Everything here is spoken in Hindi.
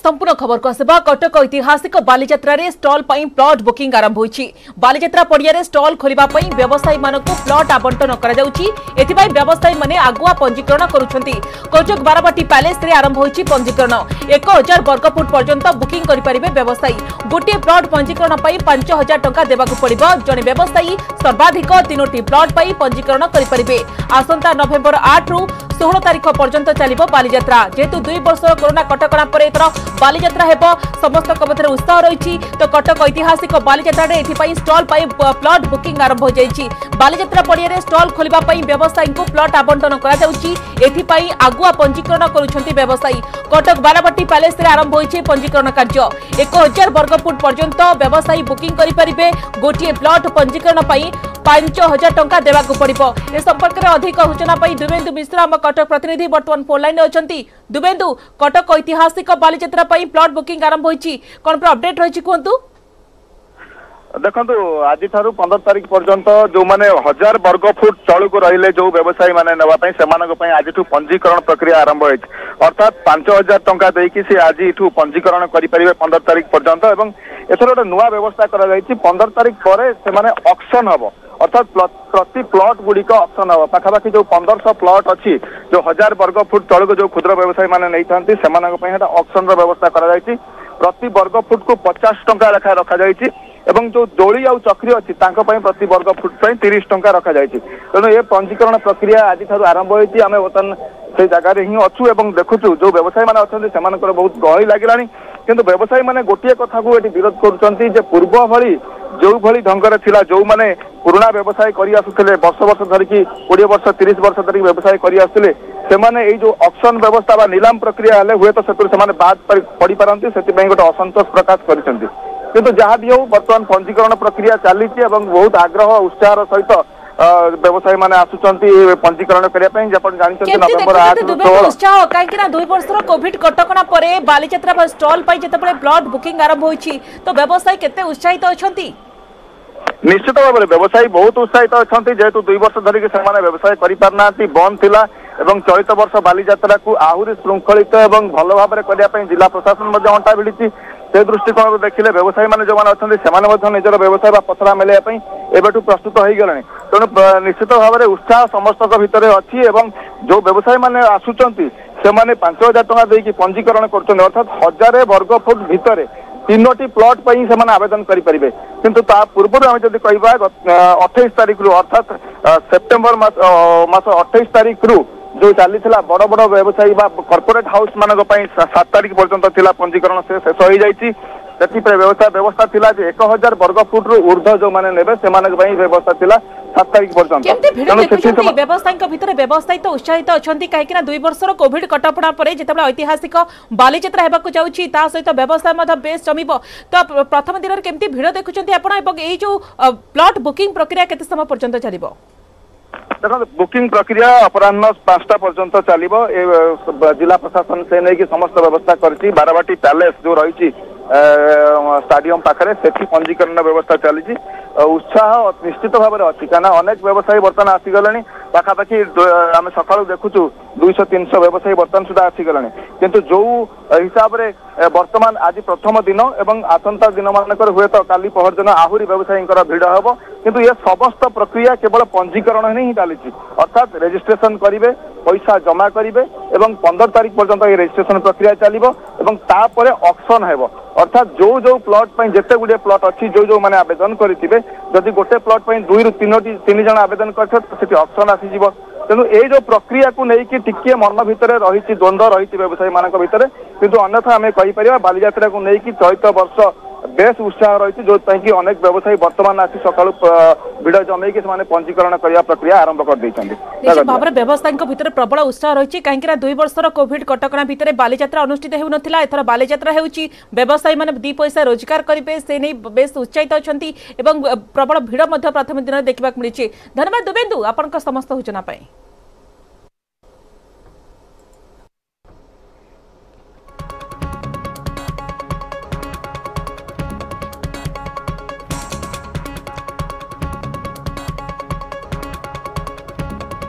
संपूर्ण खबर को आसवा कटक ऐतिहासिक बालीजात्रा रे स्टॉल पई प्लॉट बुकिंग आरंभ होईछि। बालीजात्रा पड़िया रे स्टॉल खोलिबा पई व्यवसायी मानकु प्लॉट आवंटन करा जाउछि। एथिबाई व्यवसायी माने आगुआ पंजीकरण करूछंती। कटक बाराबाटी पैलेस रे आरंभ होईछि पंजीकरण। 1000 वर्ग फुट पर्यंत बुकिंग करि परिबे व्यवसायी। गोटे प्लॉट पंजीकरण पई 5000 टंका देबाकु पड़िबो। जने व्यवसायी सर्वाधिक 3टी प्लॉट पई पंजीकरण करि परिबे। आसंता नवेम्बर 8 रु 16 तारिख पर्यंत चलिबो बालीजात्रा। जेतु 2 वर्षर कोरोना कटकणा पर एथर बालीजात्रा हेबो समस्त मध्य उत्साह रही। तो कटक ऐतिहासिक बालीजात्रा रे एथिपाई स्टॉल पाई प्लॉट बुकिंग आरंभ हो जाइछि। बालीजात्रा पड़िया रे स्टॉल खोलिबा पाई व्यवसायी को प्लॉट आवंटन करा जाउछि। एथिपाई आगुआ पंजीकरण करूछंती व्यवसायी। कटक बाराबाटी पैलेस रे आरंभ होइछि पंजीकरण कार्य। 1000 वर्ग फुट पर्यंत व्यवसायी बुकिंग करि परिबे। गोटिए प्लॉट पंजीकरण पाई 5000 टंका देबाकु पड़िबो। ए संपर्क रे अधिक सूचना पाई दुबेन्दु मिश्र हम कटक प्रतिनिधि वर्तमान फोन लाइन अछंती। दुबेन्दु, कटक ऐतिहासिक बालीजात्रा पाई प्लॉट बुकिंग आरंभ होइछि, कोन पर अपडेट रहिछि कोंतु? देखो आज 15 तारिख पर्यंत जो माने 1000 वर्ग फुट तलू को रहिले जो व्यवसायी माने नेबा से आज पंजीकरण प्रक्रिया आरंभ हो अर्थात 5000 टंका देकी से आज पंजीकरण करि परिबे 15 तारिख पर्यंत। एवं एथर गोटे नुआ व्यवस्था करा जायछि। 15 तारिख पर से माने ऑक्शन हबो अर्थात प्रति प्लॉट गुड़िक ऑप्शन हम पाखापाखि जो 1500 प्लॉट अच्छी जो 1000 वर्ग फुट तलू जो क्षुद्र व्यवसायी मैंने नहीं था से ऑप्शन व्यवस्था करा प्रति वर्ग फुट को 50 टंका लेखा रखा जायछि। एवं जो दोली आउ चक्री अच्छी प्रति वर्ग फुट 30 टंका रखा जायछि। तेणु ये पंजीकरण प्रक्रिया आज आरंभ होती। आम बर्तमान से जगह ही अच्छु एवं देखुचु जो व्यवसायी मैंने अच्छा बहुत गहली लगे किंतु व्यवसायी मैंने गोटे कथा को विरोध करुँच पूर्व भली जो भली ढंगर थिला जो माने पुराना व्यवसाय करि आसुथिले वर्ष वर्ष धरिकी 20 वर्ष 30 वर्ष धरिकी व्यवसाय करि आसुथिले से माने एई जो ऑक्शन व्यवस्था बा नीलाम प्रक्रिया हले हुए तो सेतुर से माने बाद पड़ी पारंती सेति पई गोटे असंतोष प्रकाश करिसेंती। किंतु जहाँ भी हो वर्तमान पंजीकरण प्रक्रिया चलीची एवं बहुत आग्रह उत्साह सहित व्यवसायी माने आसुचंती पंजीकरण करिया पई जपन जानिचंती नवेम्बर 8 रु 16 उत्साह काहेकि ना 2 वर्षर कोविड कटकणा परे बालीजात्रा स्टॉल पाई जेतेबेले प्लॉट बुकिंग आरंभ होईची तो व्यवसायी केते उत्साहित अछंती? निश्चित भाव में व्यवसायी बहुत उत्साहित अच्छा जेहेतु 2 वर्ष धरिकी से व्यवसाय करना बंद थिला एवं चलित वर्ष बालीजात्रा को आहरी श्रृंखलित एवं भल भाव में करने जिला प्रशासन अंटा भिड़ी से दृष्टिकोण देखिले व्यवसायी मैंने जो अच्छा निजर व्यवसाय पथरा मेले एवं प्रस्तुत हो गले। तेणु निश्चित भाव में उत्साह समस्त भितर अच्छी एवं जो व्यवसायी मैंने आसुचंती से 5000 टंका देकी पंजीकरण कर अर्थात 1000 वर्ग फुट भितर 3टी प्लॉट पर से आवेदन करेंगे। किंतु ता पूर्व आम जब कह 28 तारिख रु अर्थात सेप्टेम्बर मास 28 तारिख रु जो चली बड़ बड़ व्यवसायी कॉर्पोरेट हाउस मान 7 तारिख पर्यंत थिला पंजीकरण से शेष हो जाइए। व्यवस्था थिला 1000 वर्ग फुट रु ऊर्ध्व जो माने नेबे से व्यवस्था थिला 7 तारिख पर्यंत। व्यवसायी तो उत्साहित अछंती काहे कि ना 2 वर्षर कोविड कटकणा परे जेतेबेले ऐतिहासिक बालीजात्रा हेबाकू जाउछि ता सहित व्यवसाय मध्य बेस जमिबो। तो प्रथम दिन केमती भिड़ देखुचंती आपण एवं एई जो प्लॉट बुकिंग प्रक्रिया केते समय पर्यंत चलिबो? देखो बुकिंग प्रक्रिया अपराह्न 5टा पर्यंत चलिबो। जिला प्रशासन से नहीं कि समस्त व्यवस्था करछि। बाराबाटी पैलेस जो रही स्टाडियम पाखरे सेठी पंजीकरण व्यवस्था चली उत्साह निश्चित भाव में अच्छी क्या अनेक व्यवसायी बर्तमान आसीगले पाखापाखि आम सका देखुचु 200-300 व्यवसायी बर्तमान सुधा आसीगले। किंतु जो हिसाब से वर्तमान आज प्रथम दिन एवं आसंता दिन मानक हुए तो काली पहर दिन आहरी व्यवसायी भिड़ हम किंतु ये समस्त प्रक्रिया केवल पंजीकरण ही चली अर्थात रजिस्ट्रेशन करेंगे पैसा जमा करेंगे एवं 15 तारिख पर्यंत ये रजिस्ट्रेशन प्रक्रिया चलो एवं तापर ऑक्शन हेबो अर्थात जो जो प्लॉट पर जिते गुड़े प्लॉट अच्छी जो जो मैंने आवेदन करेंगे जदि गोटे प्लॉट पर 2 ରୁ 3 जन आवेदन कर ऑक्शन आसीज। तेणु ये जो प्रक्रिया को लेकिन टिके मन भितर रही द्वंद्व रही व्यवसायी मान भितर किंतु अन्यथा आम कहीपर बालीजात्रा को लेकिन चलित वर्ष बेस उत्साह रही जो कि अनेक व्यवसायी वर्तमान आसी सका भिड़ जमे पंजीकरण करने प्रक्रिया आरंभ कर भाव व्यवसायी भितर प्रबल उत्साह रही कहीं 2 वर्षर कोविड कटकणा भितर बालीजात्रा अनुष्ठित होता एथर बालीजात्रा होउची व्यवसायी मैंने 2 पैसा रोजगार करेंगे से नहीं बेस उत्साहित अच्छा प्रबल भिड़ प्रथम दिन देखा मिली। धन्यवाद दुबेन्दु आपण समस्त सूचना।